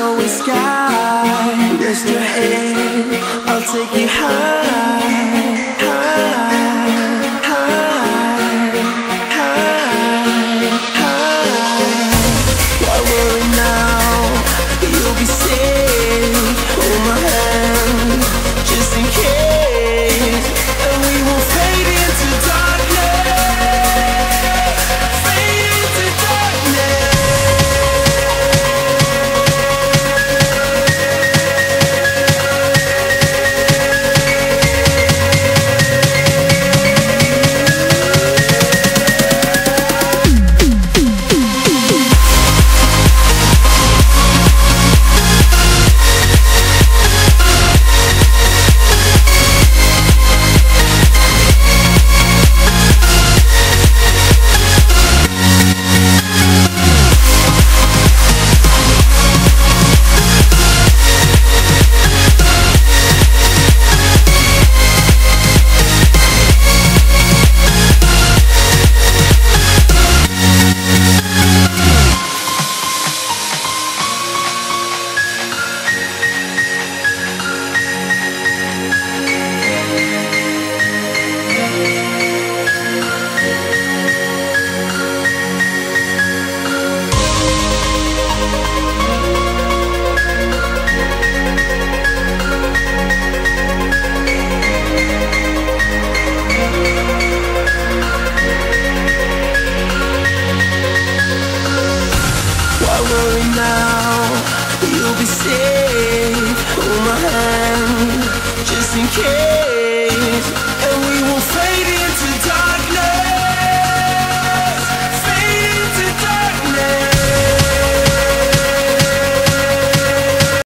always sky. Rest your head, I'll take you high, high, high, high, high. Why worry now? You'll be safe. Hold my hand, just in case, and we will fade into darkness. Fade into darkness. Worry now, you'll be safe. Hold my hand, just in case.